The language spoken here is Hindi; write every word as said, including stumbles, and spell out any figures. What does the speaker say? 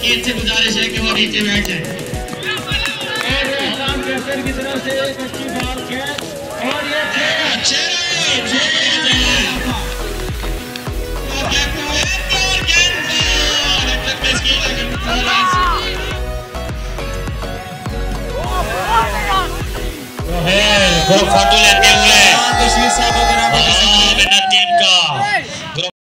मलकीत से गुजारिश है कि वो नीचे बैठ जाए। और इस्लाम कैसर की तरफ से एक अच्छी बॉल कैच और ये अच्छे फाटू लेते हुए